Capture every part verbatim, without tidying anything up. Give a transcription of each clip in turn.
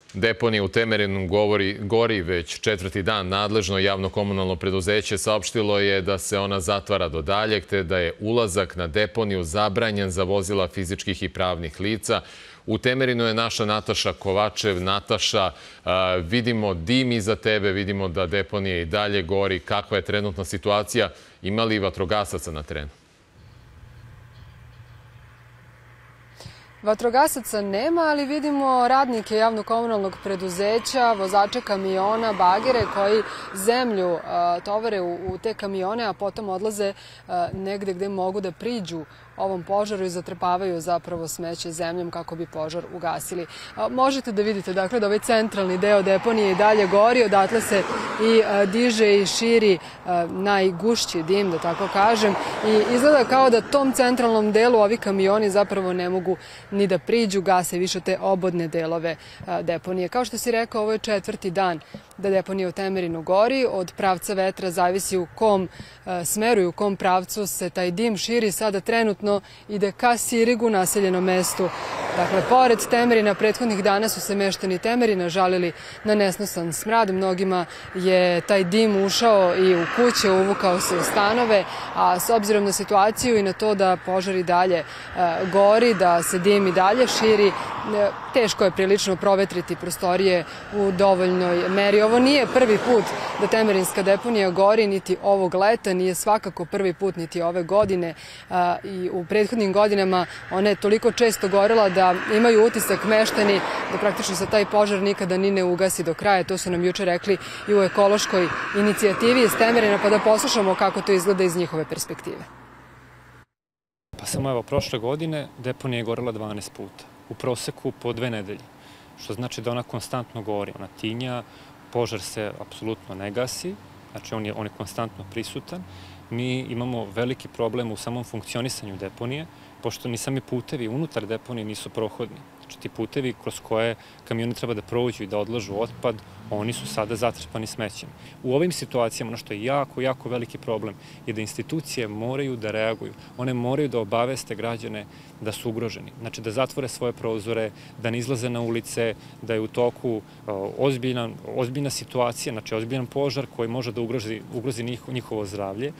Deponija u Temerinu gori već četvrti dan. Nadležno javno-komunalno preduzeće saopštilo je da se ona zatvara do daljeg, te da je ulazak na deponiju zabranjen za vozila fizičkih i pravnih lica. U Temerinu je naša Nataša Kovačev. Nataša, vidimo dim iza tebe, vidimo da deponija i dalje gori. Kakva je trenutna situacija? Ima li vatrogasaca na terenu? Vatrogasaca nema, ali vidimo radnike javno-komunalnog preduzeća, vozače kamiona, bagere koji zemlju tovare u te kamione, a potom odlaze negde gde mogu da priđu ovom požaru i zatrpavaju zapravo smeće zemljom kako bi požar ugasili. Možete da vidite dakle da ovaj centralni deo deponije i dalje gori, odatle se i diže i širi najgušći dim, da tako kažem, i izgleda kao da tom centralnom delu ovi kamioni zapravo ne mogu ni da priđu, gase više te obodne delove deponije. Kao što si rekao, ovo je četvrti dan da deponija u Temerinu gori. Od pravca vetra zavisi u kom smeru i u kom pravcu se taj dim širi. Sada trenutno ide ka Sirigu, naseljenom mestu. Dakle, pored Temerina, prethodnih dana su se meštani Temerina žalili na nesnosan smrad. Mnogima je taj dim ušao i u kuće, uvukao se u stanove, a s obzirom na situaciju i na to da požar i dalje gori, da se dim i dalje širi, teško je prilično provetriti prostorije u dovoljnoj meri. Ovo nije prvi put da temerinska deponija gori, niti ovog leta, nije svakako prvi put niti ove godine. I u prethodnim godinama ona je toliko često gorela da imaju utisak meštani da praktično se taj požar nikada ni ne ugasi do kraja. To su nam juče rekli i u ekološkoj inicijativi iz Temerina, pa da poslušamo kako to izgleda iz njihove perspektive. Pa samo evo, prošle godine deponija je gorela dvanaest puta, u proseku po dve nedelje, što znači da ona konstantno gori, ona tinja, požar se apsolutno ne gasi, znači on je, on je konstantno prisutan. Mi imamo veliki problem u samom funkcionisanju deponije, pošto ni sami putevi unutar deponije nisu prohodni. Znači ti putevi kroz koje kamioni treba da prođu i da odlažu otpad, oni su sada zatrpani smećem. U ovim situacijama ono što je jako, jako veliki problem je da institucije moraju da reaguju. One moraju da obaveste građane da su ugroženi. Znači da zatvore svoje prozore, da ne izlaze na ulice, da je u toku ozbiljna, ozbiljna situacija, znači ozbiljan požar koji može da ugrozi, ugrozi njihovo zdravlje.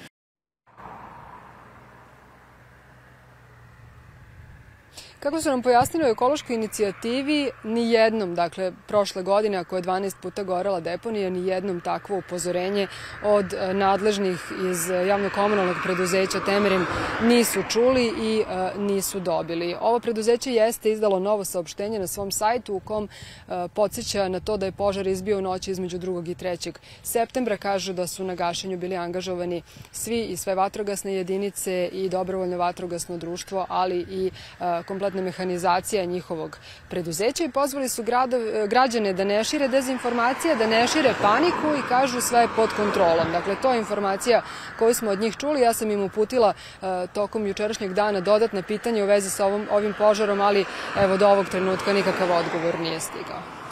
Kako su nam pojasnili u ekološkoj inicijativi, ni jednom, dakle, prošle godine, ako je dvanaest puta gorela deponija, ni jednom takvo upozorenje od nadležnih iz javno-komunalnog preduzeća Temerin nisu čuli i nisu dobili. Ovo preduzeće jeste izdalo novo saopštenje na svom sajtu u kom podsjeća na to da je požar izbio u noći između drugog i trećeg septembra. Kažu da su na gašenju bili angažovani svi i sve vatrogasne jedinice i dobrovoljno vatrogasno društvo, ali i kompletno mehanizacija njihovog preduzeća, i pozvali su građane da ne šire dezinformacije, da ne šire paniku i kažu sve je pod kontrolom. Dakle, to je informacija koju smo od njih čuli. Ja sam im uputila tokom jučerašnjeg dana dodatna pitanja u vezi sa ovim požarom, ali evo do ovog trenutka nikakav odgovor nije stigao.